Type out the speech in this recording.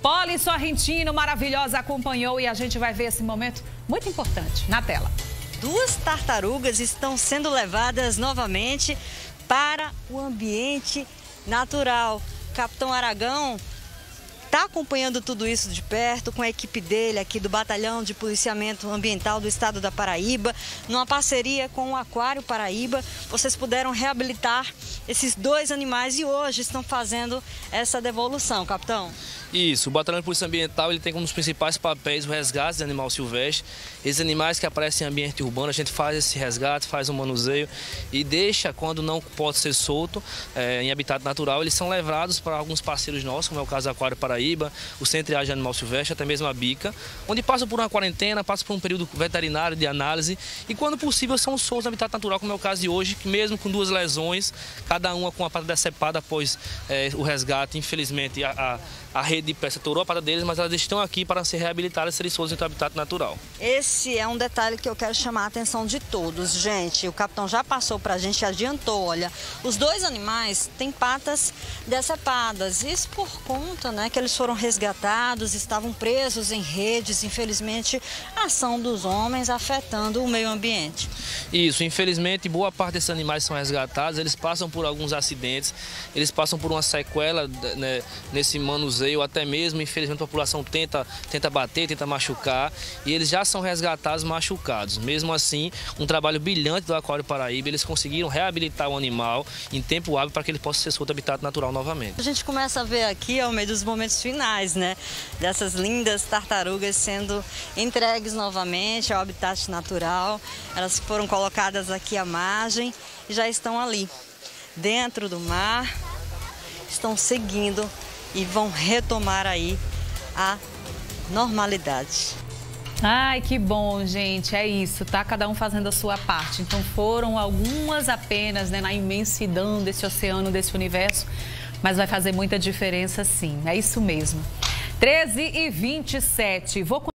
Poli Sorrentino, maravilhosa, acompanhou e a gente vai ver esse momento muito importante na tela. 2 tartarugas estão sendo levadas novamente para o ambiente natural. Capitão Aragão está acompanhando tudo isso de perto com a equipe dele aqui do Batalhão de Policiamento Ambiental do Estado da Paraíba, numa parceria com o Aquário Paraíba. Vocês puderam reabilitar esses 2 animais e hoje estão fazendo essa devolução, capitão. Isso, o Batalhão de Polícia Ambiental ele tem como um dos principais papéis o resgate de animal silvestre. Esses animais que aparecem em ambiente urbano, a gente faz esse resgate, faz um manuseio e deixa, quando não pode ser solto em habitat natural, eles são levados para alguns parceiros nossos, como é o caso do Aquário Paraíba, o Centro de Animal Silvestre, até mesmo a Bica, onde passam por uma quarentena, passam por um período veterinário de análise e, quando possível, são soltos no habitat natural, como é o caso de hoje, que mesmo com 2 lesões, cada uma com a pata decepada após o resgate, infelizmente a rede de pesca torou a pata deles, mas elas estão aqui para ser reabilitadas e serem soltas em seu habitat natural. Esse é um detalhe que eu quero chamar a atenção de todos, gente. O capitão já passou para a gente, adiantou, olha, os 2 animais têm patas decepadas. Isso por conta, né, que eles foram resgatados, estavam presos em redes, infelizmente, a ação dos homens afetando o meio ambiente. Isso, infelizmente, boa parte desses animais são resgatados, eles passam por alguns acidentes, eles passam por uma sequela, né, nesse manuseio, até mesmo, infelizmente, a população tenta bater, tenta machucar, e eles já são resgatados machucados. Mesmo assim, um trabalho brilhante do Aquário Paraíba, eles conseguiram reabilitar o animal em tempo hábil para que ele possa ser solto habitat natural novamente. A gente começa a ver aqui, ao meio dos momentos finais, né, dessas lindas tartarugas sendo entregues novamente ao habitat natural. Elas foram colocadas aqui à margem e já estão ali, dentro do mar, estão seguindo e vão retomar aí a normalidade. Ai, que bom, gente, é isso, tá? Cada um fazendo a sua parte. Então foram algumas apenas, né, na imensidão desse oceano, desse universo, mas vai fazer muita diferença sim, é isso mesmo. 13h27, vou